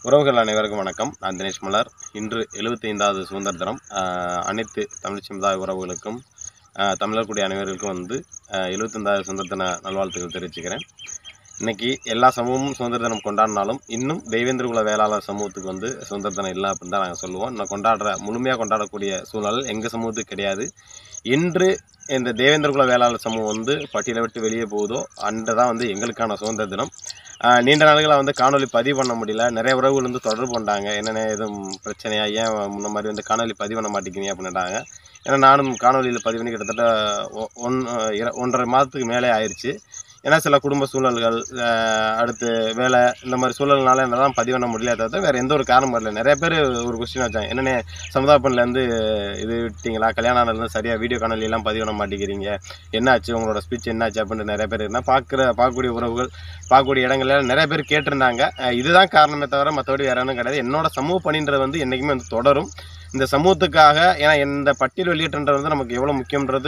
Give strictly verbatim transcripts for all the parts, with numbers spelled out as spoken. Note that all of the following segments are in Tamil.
உறவுகள் அனைவருக்கும் வணக்கம். நான் தினேஷ் மலர். இன்று எழுபத்தைந்தாவது சுதந்திர தினம். அனைத்து தமிழ் சமுதாய உறவுகளுக்கும் தமிழர்களுடைய அனைவருக்கும் வந்து எழுபத்தைந்தாவது சுதந்திர தின நல்வாழ்த்துக்கள் தெரிவிச்சுக்கிறேன். இன்றைக்கி எல்லா சமூகமும் சுதந்திர தினம் கொண்டாடினாலும் இன்னும் தெய்வேந்திர குல வேளாளர் சமூகத்துக்கு வந்து சுதந்திர தினம் இல்லை அப்படின்னு தான் நாங்கள் சொல்லுவோம். இன்னும் கொண்டாடுற முழுமையாக கொண்டாடக்கூடிய சூழல் எங்கள் சமூகத்துக்கு கிடையாது. இன்று இந்த தேவேந்திர குல வேளாளர் சமூகம் வந்து பட்டியலை விட்டு வெளியே போகுதோ அன்று தான் வந்து எங்களுக்கான சுதந்திர தினம். நீண்ட நாட்களாக வந்து காணொலி பதிவு பண்ண முடியல. நிறைய உறவுகள் வந்து தொடர்பு கொண்டாங்க, என்னென்ன எதுவும் பிரச்சனையா, ஏன் முன்ன மாதிரி வந்து காணொலி பதிவு பண்ண மாட்டேங்கிறீங்க அப்படின்ட்டாங்க. ஏன்னா நானும் காணொலியில் பதிவு பண்ணி கிட்டத்தட்ட ஒன் ஒன்றரை மாதத்துக்கு மேலே ஆயிடுச்சு. ஏன்னா சில குடும்ப சூழல்கள், அடுத்து வேலை, இந்த மாதிரி சூழல்னால என்ன தான் பதிவு பண்ண முடியல. தவிர வேறு எந்த ஒரு காரணமும் இல்லை. நிறைய பேர் ஒரு கொஸ்டின் வச்சாங்க, என்னென்ன சமுதாய பணிலேருந்து இது விட்டீங்களா, கல்யாணம் ஆனதுலேருந்து சரியாக வீடியோ காணொலியெல்லாம் பதிவு பண்ண மாட்டேங்கிறீங்க, என்னாச்சு உங்களோட ஸ்பீச் என்னாச்சு அப்படின்ட்டு நிறைய பேர் இருந்தால் பார்க்குற பார்க்கக்கூடிய உறவுகள் பார்க்கக்கூடிய இடங்களில் நிறைய பேர் கேட்டிருந்தாங்க. இதுதான் காரணமே தவிர மற்றபடி வேறு ஒன்றும் கிடையாது. என்னோட சமூக பணின்றது வந்து என்றைக்குமே வந்து தொடரும் இந்த சமூகத்துக்காக. ஏன்னா இந்த பட்டியல் வெளியேற்றன்றது வந்து நமக்கு எவ்வளோ முக்கியன்றது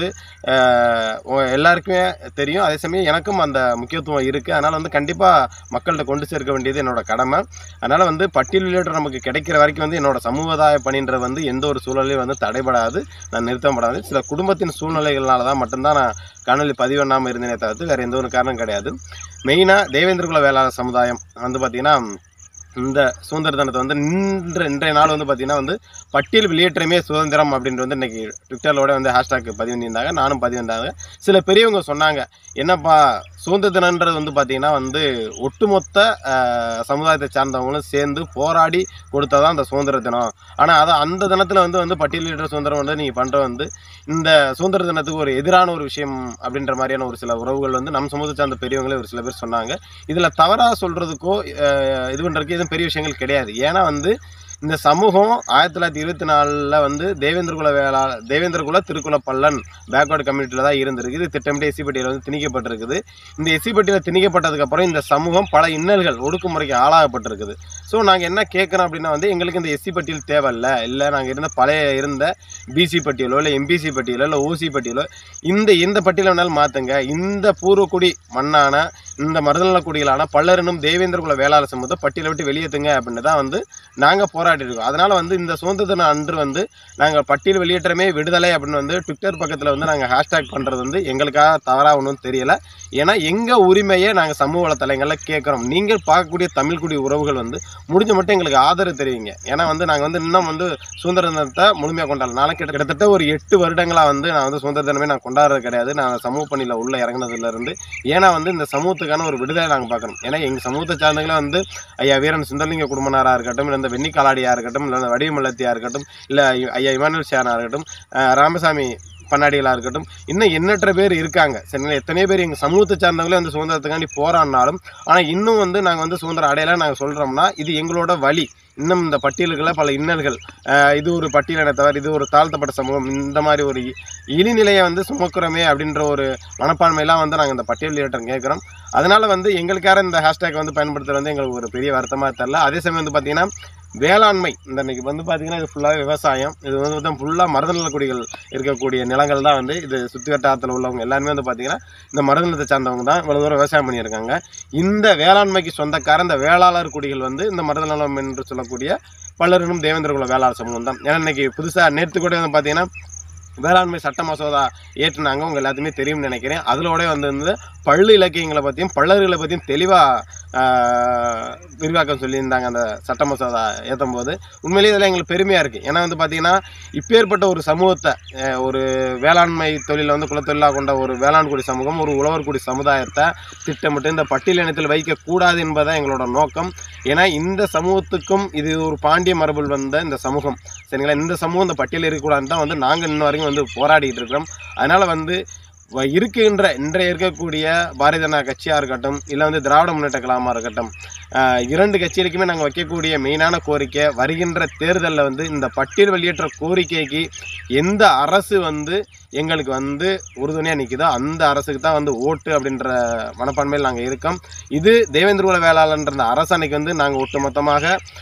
எல்லாருக்குமே தெரியும். அதே சமயம் எனக்கும் அந்த முக்கியத்துவம் இருக்குது. அதனால் வந்து கண்டிப்பாக மக்கள்கிட்ட கொண்டு சேர்க்க வேண்டியது என்னோட கடமை. அதனால் வந்து பட்டியல் வெளியேற்றம் நமக்கு கிடைக்கிற வரைக்கும் வந்து என்னோட சமூகதாய பணின்றது வந்து எந்த ஒரு சூழலையும் வந்து தடைபடாது, நான் நிறுத்தப்படாது. சில குடும்பத்தின் சூழ்நிலைகளால் தான் மட்டும்தான் நான் காணொலி பதிவு பண்ணாமல் இருந்தேனே தவிர்த்து வேறு எந்த ஒரு காரணம் கிடையாது. மெயினாக தேவேந்திர குல வேளாளர் சமுதாயம் வந்து பார்த்திங்கன்னா இந்த சுதந்திர தினத்தை வந்து இன்று இன்றைய நாள் வந்து பார்த்திங்கன்னா வந்து பட்டியல் வெளியேற்றமே சுதந்திரம் அப்படின்ட்டு வந்து இன்றைக்கி ட்விட்டரோட வந்து ஹேஷ்டாக் பதிவு பண்ணியிருந்தாங்க, நானும் பதிவு வந்தாங்க. சில பெரியவங்க சொன்னாங்க, என்னப்பா சுதந்திர தினன்றது வந்து பார்த்திங்கன்னா வந்து ஒட்டுமொத்த சமுதாயத்தை சார்ந்தவங்களும் சேர்ந்து போராடி கொடுத்ததான் அந்த சுதந்திர தினம். ஆனால் அதை அந்த தினத்தில் வந்து வந்து பட்டியலிட்ட சுதந்திரம் வந்து நீங்கள் பண்ணுற வந்து இந்த சுதந்திர தினத்துக்கு ஒரு எதிரான ஒரு விஷயம் அப்படின்ற மாதிரியான ஒரு சில உறவுகள் வந்து நம்ம சமூகத்தை சார்ந்த பெரியவங்களே ஒரு சில பேர் சொன்னாங்க. இதில் தவறாக சொல்கிறதுக்கோ இது பண்ணுறதுக்கு எதுவும் பெரிய விஷயங்கள் கிடையாது. ஏன்னா வந்து இந்த சமூகம் ஆயிரத்தி தொள்ளாயிரத்தி இருபத்தி நாலில் வந்து தேவேந்திர குல வேளாளர் தேவேந்திர குல திருக்குல பல்லன் பேக்வர்டு கம்யூனிட்டியில் தான் இருந்திருக்குது. திட்டமிட்ட எஸ்சி பட்டியலில் வந்து திணிக்கப்பட்டிருக்குது. இந்த எஸ்சி பட்டியலில் திணிக்கப்பட்டதுக்கப்புறம் இந்த சமூகம் பல இன்னல்கள், ஒடுக்குமுறைக்கு ஆளாகப்பட்டிருக்குது. ஸோ நாங்கள் என்ன கேட்குறோம் அப்படின்னா வந்து எங்களுக்கு இந்த எஸ்சி பட்டியல் தேவையில்லை, இல்லை நாங்கள் இருந்த பழைய இருந்த பிசி பட்டியலோ இல்லை எம்பிசி பட்டியலோ இல்லை ஓசி பட்டியலோ இந்த எந்த பட்டியலை வேணாலும் மாற்றுங்க. இந்த பூர்வக்குடி மண்ணான இந்த மருதநலக்குடிகளான பல்லரனும் தேவேந்திர குல வேளாளர் சமூகத்தை பட்டியலை விட்டு வெளியேற்றுங்க அப்படின்னு தான் வந்து நாங்கள் போராடி இருக்கோம். அதனால் வந்து இந்த சுதந்திர தினம் அன்று வந்து நாங்கள் பட்டியல் வெளியேற்றமே விடுதலை அப்படின்னு வந்து ட்விட்டர் பக்கத்தில் வந்து நாங்கள் ஹேஷ்டாக் பண்ணுறது வந்து எங்களுக்காக தவறாக ஒன்றும் தெரியலை. ஏன்னா எங்கள் உரிமையை நாங்கள் சமூக வலைத்தளங்களில் கேட்குறோம். நீங்கள் பார்க்கக்கூடிய தமிழ்குடி உறவுகள் வந்து முடிஞ்ச மட்டும் எங்களுக்கு ஆதரவு தெரிவிங்க. ஏன்னா வந்து நாங்கள் வந்து இன்னும் வந்து சுதந்திர தினத்தை முழுமையாக கொண்டாடலாம். நாளைக்கு கிட்டத்தட்ட ஒரு எட்டு வருடங்களாக வந்து நான் வந்து சுதந்திர தினமே நான் கொண்டாடுறது கிடையாது. நான் சமூக பணியில் உள்ள இறங்கினதுலேருந்து. ஏன்னா வந்து இந்த சமூகத்துக்கான ஒரு விடுதலை நாங்கள் பார்க்குறோம். ஏன்னா எங்கள் சமூகத்தை சார்ந்தவங்களே வந்து ஐயா வீரன் சுந்தரலிங்க குடும்பனாராக இருக்கட்டும், இல்லை இந்த வெண்ணி காலாடியாக இருக்கட்டும், இல்லை இந்த வடிவமல்லத்தியாக இருக்கட்டும், இல்லை ஐயா இமானுவேல் சேனாக இருக்கட்டும், ராமசாமி பண்ணாடிகளாக இருக்கட்டும், இன்னும் எண்ணற்ற பேர் இருக்காங்க. சரிங்களா? எத்தனையோ பேர் எங்கள் சமூகத்தை சார்ந்தவங்களே வந்து சுதந்திரத்துக்காண்டி போராடினாலும் ஆனால் இன்னும் வந்து நாங்கள் வந்து சுதந்திரம் அடையலாம் நாங்கள் சொல்கிறோம்னா இது எங்களோட வழி. இன்னும் இந்த பட்டியல்களை பல இன்னல்கள், இது ஒரு பட்டியலினை தவிர இது ஒரு தாழ்த்தப்பட்ட சமூகம், இந்த மாதிரி ஒரு இழிநிலையை வந்து சுமக்கிறோமே அப்படின்ற ஒரு மனப்பான்மையெல்லாம் வந்து நாங்கள் இந்த பட்டியல் வெளியேற்றம் கேட்குறோம். அதனால் வந்து எங்களுக்கார இந்த ஹேஷ்டேக் வந்து பயன்படுத்துறது வந்து எங்களுக்கு ஒரு பெரிய வருத்தமாக தெரியல. அதே சமயம் வந்து பார்த்திங்கன்னா வேளாண்மை இந்த இன்றைக்கி வந்து பார்த்திங்கன்னா இது ஃபுல்லாக விவசாயம். இது வந்து பார்த்தா ஃபுல்லாக மருதநலக்குடிகள் இருக்கக்கூடிய நிலங்கள் தான் வந்து இது சுற்றி வட்டாரத்தில் உள்ளவங்க எல்லாருமே வந்து பார்த்திங்கன்னா இந்த மருதநலத்தை சார்ந்தவங்க தான் இவ்வளோ தூரம் விவசாயம் பண்ணியிருக்காங்க. இந்த வேளாண்மைக்கு சொந்தக்கார இந்த வேளாளர் குடிகள் வந்து இந்த மருதநலம் என்று சொல்லக்கூடிய பல்லரனும் தேவேந்திர குல வேளாளர் சமூகம் தான். ஏன்னா இன்றைக்கி புதுசாக நேற்று கூட வந்து பார்த்திங்கன்னா வேளாண்மை சட்ட மசோதா ஏற்றுனாங்க, உங்கள் எல்லாத்துக்குமே தெரியும்னு நினைக்கிறேன். அதிலோட வந்து வந்து பள்ளு இலக்கியங்களை பற்றியும் பல்லர்களை பற்றியும் தெளிவாக விரிவாக்கம் சொல்லியிருந்தாங்க அந்த சட்ட மசோதா ஏற்றும் போது. உண்மையிலேயே இதில் எங்களுக்கு பெருமையாக இருக்குது. ஏன்னா வந்து பார்த்திங்கன்னா இப்பேற்பட்ட ஒரு சமூகத்தை, ஒரு வேளாண்மை தொழிலை வந்து குலத்தொழிலாக கொண்ட ஒரு வேளாண்குடி சமூகம், ஒரு உழவர்குடி சமுதாயத்தை திட்டமிட்டு இந்த பட்டியலினத்தில் வைக்கக்கூடாது என்பதுதான் எங்களோட நோக்கம். ஏன்னா இந்த சமூகத்துக்கும் இது ஒரு பாண்டிய மரபில் வந்த இந்த சமூகம், சரிங்களா, இந்த சமூகம் இந்த பட்டியலில் இருக்கக்கூடாதுன்னு தான் வந்து நாங்கள் இன்ன வரைக்கும் வந்து போராடிட்டு இருக்கிறோம். அதனால் வந்து இருக்கின்ற இன்றைய இருக்கக்கூடிய பாரதிய ஜனதா கட்சியாக இருக்கட்டும், இல்லை வந்து திராவிட முன்னேற்ற கழகமாக இருக்கட்டும், இரண்டு கட்சிகளுக்குமே நாங்கள் வைக்கக்கூடிய மெயினான கோரிக்கை வருகின்ற தேர்தலில் வந்து இந்த பட்டியல் வெளியேற்ற கோரிக்கைக்கு எந்த அரசு வந்து எங்களுக்கு வந்து உறுதுணையாக நிற்குதோ அந்த அரசுக்கு தான் வந்து ஓட்டு அப்படின்ற மனப்பான்மையில் நாங்கள் இருக்கோம். இது தேவேந்திர குல வேளாளர்ன்ற அரசு அன்னைக்கு வந்து நாங்கள் ஒட்டுமொத்தமாக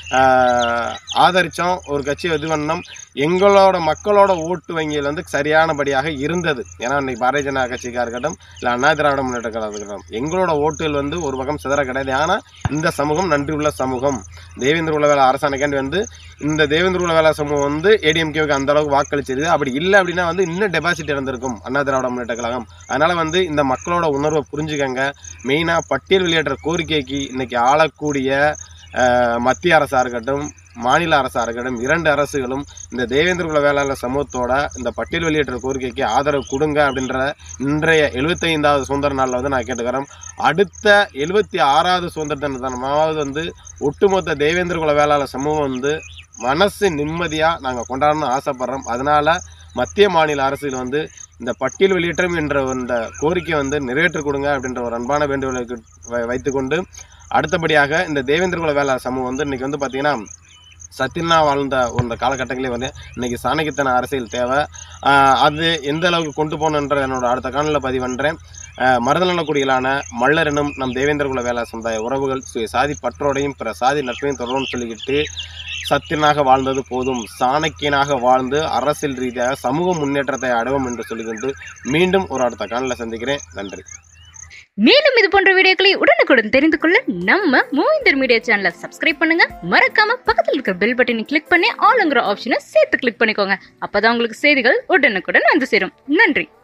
ஆதரித்தோம். ஒரு கட்சி இது பண்ணோம். எங்களோட மக்களோட ஓட்டு வங்கியில் வந்து சரியானபடியாக இருந்தது. ஏன்னா இன்றைக்கி பாரதிய ஜனதா கட்சிக்காக இருக்கட்டும், இல்லை அண்ணா திராவிட முன்னேற்ற கழகம் இருக்கட்டும், எங்களோட ஓட்டுகள் வந்து ஒரு பக்கம் சிதற கிடையாது. ஆனால் இந்த சமூகம் நன்றியுள்ள சமூகம். தேவேந்திர குலவேலா அரசாணைக்காண்டி வந்து இந்த தேவேந்திர குலவேலா சமூகம் வந்து ஏடிஎம்கேவுக்கு அந்த அளவுக்கு வாக்களிச்சிருது. அப்படி இல்லை அப்படின்னா வந்து இன்னும் டெபாசிட் இறந்திருக்கும் அண்ணா திராவிட முன்னேற்ற கழகம். அதனால வந்து இந்த மக்களோட உணர்வை புரிஞ்சுக்கங்க. மெயினாக பட்டியல் வெளியேற்ற கோரிக்கைக்கு இன்னைக்கு ஆளக்கூடிய மத்திய அரசாக இருக்கட்டும், மாநில அரசாக இருக்கட்டும், இரண்டு அரசுகளும் இந்த தேவேந்திர குல வேளாளர் சமூகத்தோட இந்த பட்டியல் வெளியேற்ற கோரிக்கைக்கு ஆதரவு கொடுங்க அப்படின்ற இன்றைய எழுபத்தி ஐந்தாவது சுதந்திர நாளில் வந்து நான் கேட்டுக்கிறேன். அடுத்த எழுபத்தி ஆறாவது சுதந்திர தினமாவது வந்து ஒட்டுமொத்த தேவேந்திர குல வேளாளர் சமூகம் வந்து மனசு நிம்மதியாக நாங்கள் கொண்டாடணும்னு ஆசைப்படுறோம். அதனால் மத்திய மாநில அரசுகள் வந்து இந்த பட்டியல் வெளியேற்றம் என்ற இந்த கோரிக்கை வந்து நிறைவேற்றி கொடுங்க அப்படின்ற ஒரு அன்பான வேண்டுகோளுக்கு வைத்துக்கொண்டு, அடுத்தபடியாக இந்த தேவேந்திர குல வேளாளர் சமூகம் வந்து இன்றைக்கி வந்து பார்த்திங்கன்னா சத்தியனா வாழ்ந்த ஒரு காலகட்டங்களே வந்து இன்றைக்கி சாணக்கியத்தன அரசியல் தேவை. அது எந்த அளவுக்கு கொண்டு போகணுன்ற என்னோட அடுத்த காணொலியில் பதிவு பண்ணுறேன். மருதநலக்குடிகளான மல்லரெனும் நம் தேவேந்திர குல வேளாளர் சமுதாய உறவுகள் சுய சாதி பற்றோடையும் பிற சாதி நட்பையும் தொடர்ந்து சொல்லிக்கிட்டு சத்தியனாக வாழ்ந்தது போதும், சாணக்கியனாக வாழ்ந்து அரசியல் ரீதியாக சமூக முன்னேற்றத்தை அடைவோம் என்று சொல்லிக்கொண்டு மீண்டும் ஒரு அடுத்த காணொலியில் சந்திக்கிறேன். நன்றி. மேலும் இது போன்ற வீடியோக்களை உடனுக்குடன் தெரிந்து கொள்ள நம்ம மூவிந்தர் மீடியா சேனலை சப்ஸ்கிரைப் பண்ணுங்க. மறக்காம பக்கத்தில் இருக்கிற பெல் பட்டனை கிளிக் பண்ணி ஆளுங்கிற ஆப்ஷனை சேர்த்து கிளிக் பண்ணிக்கோங்க. அப்பதான் உங்களுக்கு செய்திகள் உடனுக்குடன் வந்து சேரும். நன்றி.